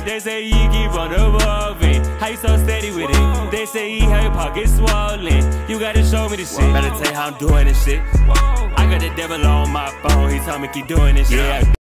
it. They say you keep on evolving. How you so steady with it? They say you have your pockets swollen. You gotta show me this shit. Better tell you how I'm doing this shit. I got the devil on my phone. He told me keep doing this shit. Yeah.